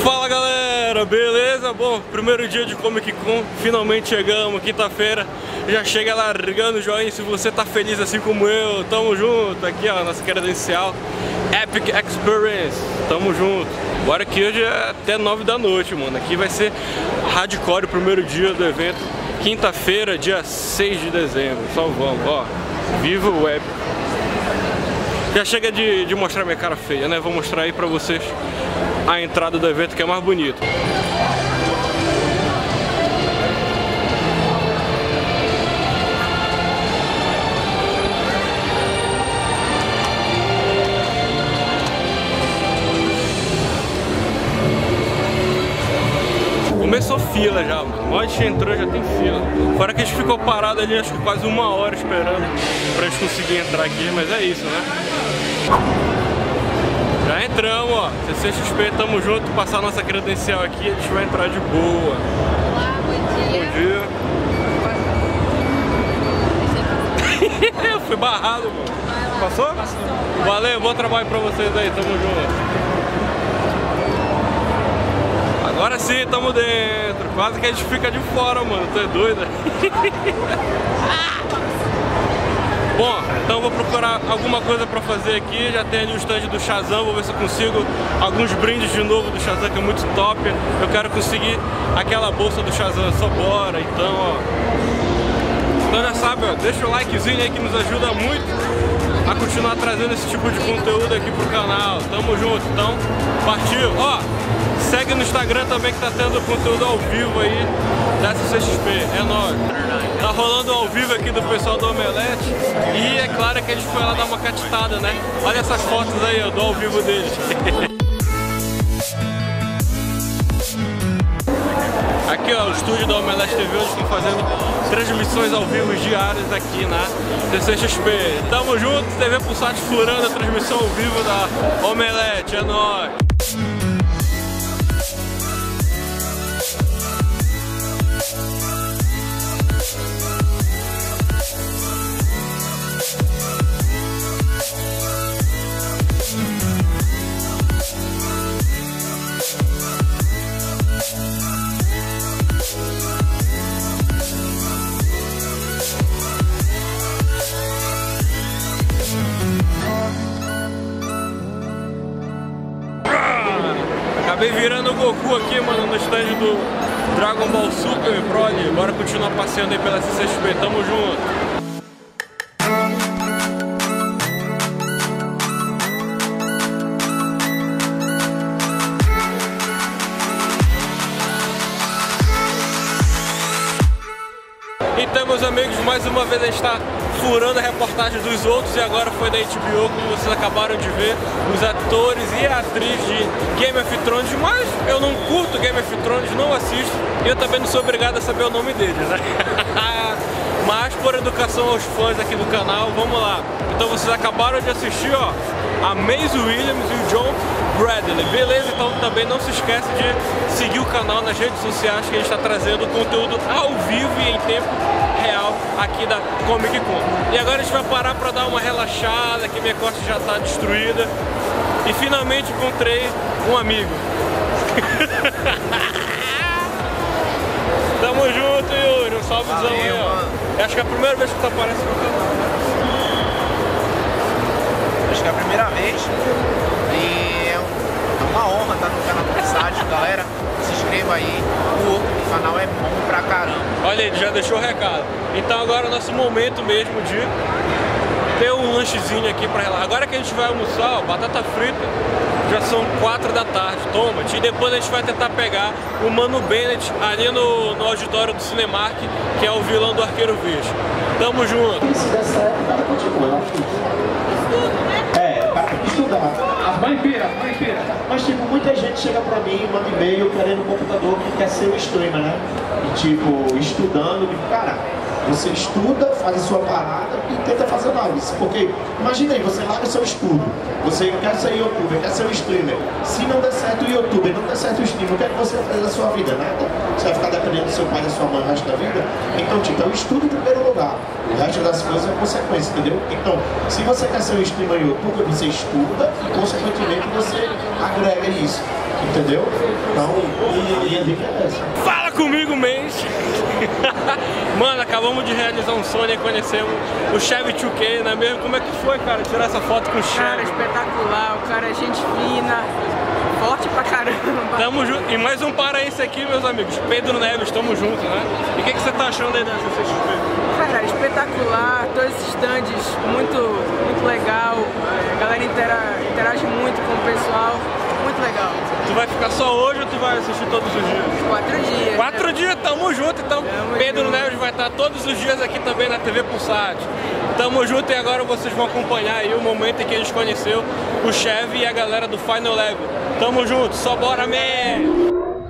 Fala galera, beleza? Bom, primeiro dia de Comic Con, finalmente chegamos, quinta-feira. Já chega largando o joinha se você tá feliz assim como eu. Tamo junto, aqui ó, nossa credencial Epic Experience, tamo junto. Bora que hoje é até 9 da noite, mano. Aqui vai ser hardcore o primeiro dia do evento. Quinta-feira, dia 6 de dezembro, só vamos, ó. Viva o Epic. Já chega de mostrar minha cara feia, né? Vou mostrar aí pra vocês a entrada do evento que é mais bonito. Começou fila já, mano. A gente entrou, já tem fila. Fora que a gente ficou parado ali, acho que quase 1 hora esperando pra gente conseguir entrar aqui, mas é isso, né? Já entramos, ó. CCXP, tamo junto. Passar nossa credencial aqui, a gente vai entrar de boa. Olá, bom dia. Bom dia. Eu fui barrado, mano. Passou? Passou. Valeu, bom trabalho pra vocês aí, tamo junto. Agora sim, tamo dentro. Quase que a gente fica de fora, mano. Tu é doida? Bom, então vou procurar alguma coisa pra fazer aqui. Já tem ali o stand do Shazam. Vou ver se eu consigo alguns brindes de novo do Shazam, que é muito top. Eu quero conseguir aquela bolsa do Shazam. Só bora, então, ó. Então já sabe, ó. Deixa o likezinho aí que nos ajuda muito a continuar trazendo esse tipo de conteúdo aqui pro canal. Tamo junto, então partiu. Ó, segue no Instagram também que tá tendo conteúdo ao vivo aí da CCXP, é nóis. Tá rolando ao vivo aqui do pessoal do Omelete. E é claro que a gente foi lá dar uma catitada, né? Olha essas fotos aí, ó, do ao vivo deles. Aqui ó, o estúdio da Omelete TV, onde estão fazendo transmissões ao vivo diárias aqui na CCXP. Tamo junto, TV Pulsat furando a transmissão ao vivo da Omelete, é nóis! Acabei virando o Goku aqui, mano, no stand do Dragon Ball Super e Broly. Bora continuar passeando aí pela CCXP, tamo junto. Então, meus amigos, mais uma vez a gente está furando a reportagem dos outros e agora foi da HBO, como vocês acabaram de ver, os atores e a atriz de Game of Thrones, mas eu não curto Game of Thrones, não assisto e eu também não sou obrigado a saber o nome deles, né? Mas por educação aos fãs aqui do canal, vamos lá. Então vocês acabaram de assistir, ó, a Maisie Williams e o John Bradley, beleza? Então também não se esquece de seguir o canal nas redes sociais que a gente está trazendo conteúdo ao vivo e em tempo real aqui da Comic Con. E agora a gente vai parar para dar uma relaxada, que minha costa já está destruída. E finalmente encontrei um amigo. Tamo junto, Yuri, um salvezão aí, ó. Acho que é a primeira vez que tu aparece no canal. Acho que é a primeira vez. E é uma honra estar no canal do Versátil, galera. Se inscreva aí, o canal é bom pra caramba. Olha, ele já deixou o recado. Então agora é o nosso momento mesmo de ter um lanchezinho aqui pra relaxar. Agora que a gente vai almoçar, ó, batata frita, já são 4 da tarde, toma-te. E depois a gente vai tentar pegar o Mano Bennett ali no auditório do Cinemark, que é o vilão do Arqueiro Verde. Tamo junto. Se der certo, o cara continua. Estudar. Vai feira. Mas tipo, muita gente chega pra mim, manda e-mail querendo um computador que quer ser um streamer, né? E tipo, estudando, cara, você estuda, faz a sua parada e tenta fazer lives. Porque, imagina aí, você larga o seu estudo, você quer ser youtuber, quer ser um streamer. Se não der certo o youtuber, não der certo o streamer, o que é que você vai fazer da sua vida? Nada. Você vai ficar dependendo do seu pai e da sua mãe o resto da vida? Então, tipo, eu estudo em primeiro lugar. O resto das coisas é consequência, entendeu? Então, se você quer ser um streamer youtuber, você estuda e, consequentemente, você agrega isso. Entendeu? Então, a minha dica é essa. Fala comigo, mês! Mano, acabamos de realizar um sonho e conhecemos o Chevy 2K, não é mesmo? Como é que foi, cara, tirar essa foto com o Chevy? Cara, espetacular, o cara é gente fina, forte pra caramba. Tamo junto. E mais um paraense aqui, meus amigos. Pedro Neves, tamo junto, né? E o que você tá achando aí dessa CXP? Cara, espetacular, todos esses stands, muito legal. A galera interage muito com o pessoal, muito legal. Tu vai ficar só hoje ou tu vai assistir todos os dias? 4 dias. 4 dias, tamo junto. Então, Pedro Neves vai estar todos os dias aqui também na TV Pulsat. Tamo junto e agora vocês vão acompanhar aí o momento em que eles conheceu o Chevy e a galera do Final Level. Tamo junto, só bora, man!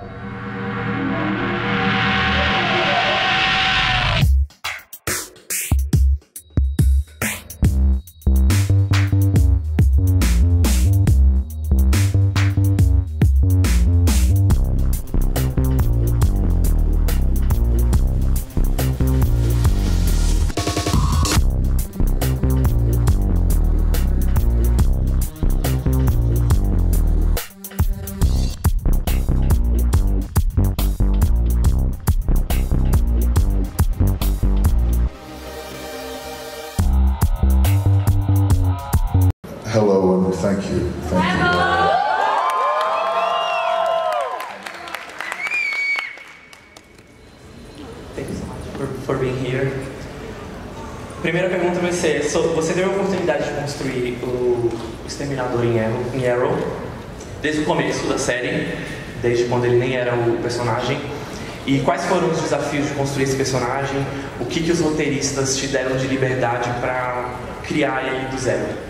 Hello and thank you. Thank you. Thank you so much for being here. Primeira pergunta vai ser, você teve a oportunidade de construir o Exterminador em Arrow desde o começo da série, desde quando ele nem era o personagem. E quais foram os desafios de construir esse personagem? O que os roteiristas te deram de liberdade para criar ele do zero?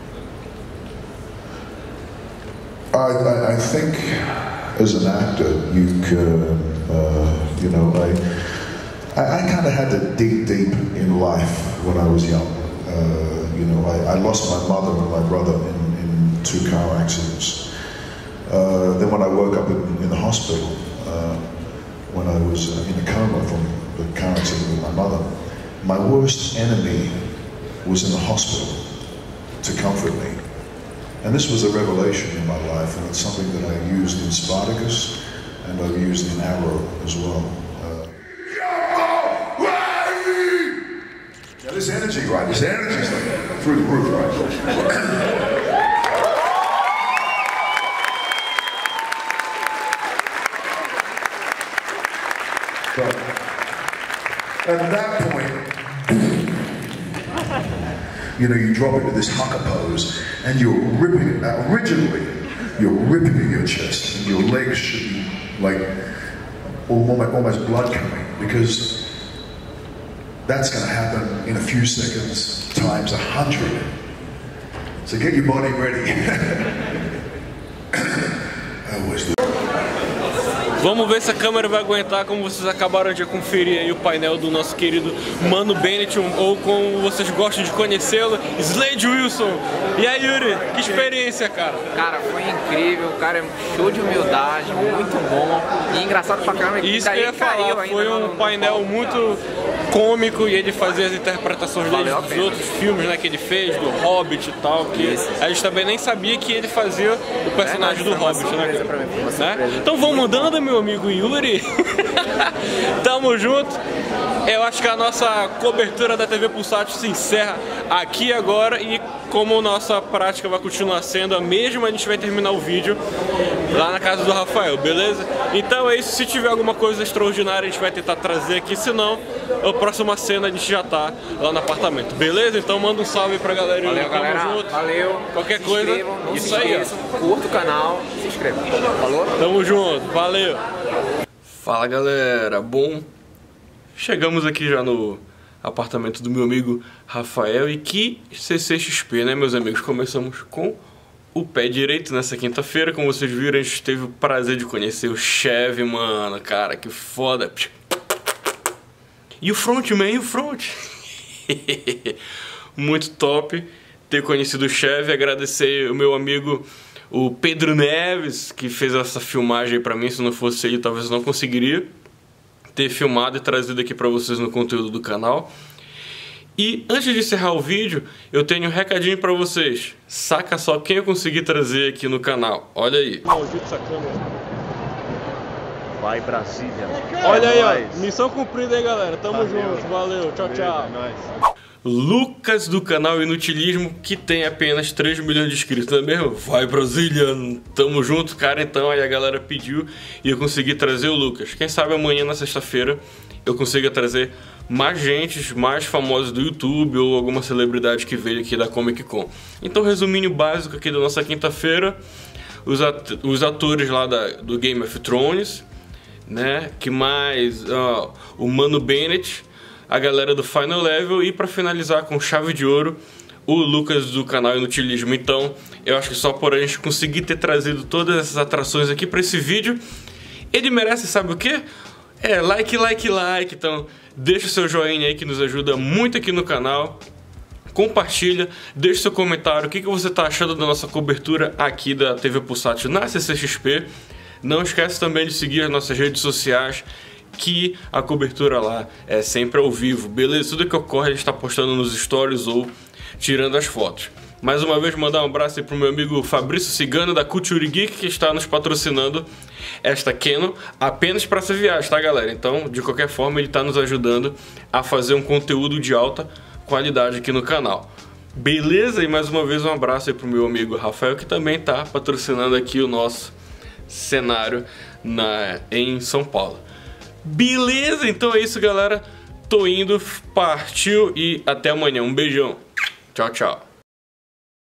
I think as an actor, you can, you know, I kind of had it deep in life when I was young. You know, I lost my mother and my brother in 2 car accidents. Then when I woke up in the hospital, when I was in a coma from the car accident with my mother, my worst enemy was in the hospital to comfort me. And this was a revelation in my life, and it's something that I used in Spartacus, and I've used in Arrow as well. Yeah, this energy, right? This energy's like through the roof, right? At that point, you know, you drop into this haka pose, and you're ripping, originally, you're ripping in your chest, and your legs should be like almost blood coming, because that's going to happen in a few seconds times 100. So get your body ready. I always do. Vamos ver se a câmera vai aguentar, como vocês acabaram de conferir aí o painel do nosso querido Mano Bennett, ou como vocês gostam de conhecê-lo, Slade Wilson. E aí, Yuri, que experiência, cara? Cara, foi incrível, o cara é show de humildade, muito bom. E engraçado pra caramba que isso que eu ia falar, foi um painel muito cômico e ele fazia as interpretações dele dos outros filmes, né, que ele fez, do Hobbit e tal, que a gente também nem sabia que ele fazia o personagem do Hobbit, né? Então vamos mudando, meu amigo Yuri. Tamo junto. Eu acho que a nossa cobertura da TV Pulsat se encerra aqui agora, e como nossa prática vai continuar sendo a mesma, a gente vai terminar o vídeo lá na casa do Rafael, beleza? Então é isso, se tiver alguma coisa extraordinária a gente vai tentar trazer aqui, senão a próxima cena a gente já tá lá no apartamento, beleza? Então manda um salve pra galera. Valeu, galera. Junto. Valeu. Qualquer coisa, isso aí, ó. Curta o canal, se inscreva. Falou? Tamo junto, valeu. Fala, galera, bom, chegamos aqui já no apartamento do meu amigo Rafael, e que CCXP, né, meus amigos? Começamos com o pé direito nessa quinta-feira. Como vocês viram, a gente teve o prazer de conhecer o Chevy, mano, cara, que foda. E o frontman, e o front. Muito top ter conhecido o Chevy. Agradecer o meu amigo, o Pedro Neves, que fez essa filmagem aí pra mim. Se não fosse ele, talvez eu não conseguiria ter filmado e trazido aqui pra vocês no conteúdo do canal. E antes de encerrar o vídeo, eu tenho um recadinho pra vocês. Saca só quem eu consegui trazer aqui no canal. Olha aí. Maldito essa câmera. Vai Brasília. Olha aí, ó. Missão cumprida aí, galera. Tamo junto. Valeu. Tchau, tchau. Lucas do canal Inutilismo, que tem apenas 3 milhões de inscritos, não é mesmo? Vai Brasília, tamo junto, cara. Então aí a galera pediu e eu consegui trazer o Lucas. Quem sabe amanhã, na sexta-feira, eu consiga trazer mais gente, mais famosos do YouTube ou alguma celebridade que veio aqui da Comic Con. Então, resuminho básico aqui da nossa quinta-feira: os atores lá do Game of Thrones, né? Que mais o Mano Bennett, a galera do Final Level e para finalizar com chave de ouro, o Lucas do canal Inutilismo. Então, eu acho que só por a gente conseguir ter trazido todas essas atrações aqui para esse vídeo, ele merece, sabe o quê? Like. Então, deixa o seu joinha aí que nos ajuda muito aqui no canal. Compartilha, deixa seu comentário, o que você está achando da nossa cobertura aqui da TV Pulsat na CCXP. Não esquece também de seguir as nossas redes sociais, que a cobertura lá é sempre ao vivo, beleza? Tudo que ocorre a gente está postando nos stories ou tirando as fotos. Mais uma vez, mandar um abraço aí pro meu amigo Fabrício Cigano da Culture Geek, que está nos patrocinando esta Canon apenas para essa viagem, tá, galera? Então, de qualquer forma, ele está nos ajudando a fazer um conteúdo de alta qualidade aqui no canal. Beleza? E mais uma vez um abraço aí pro meu amigo Rafael, que também está patrocinando aqui o nosso cenário em São Paulo. Beleza? Então é isso, galera. Tô indo, partiu e até amanhã. Um beijão. Tchau, tchau.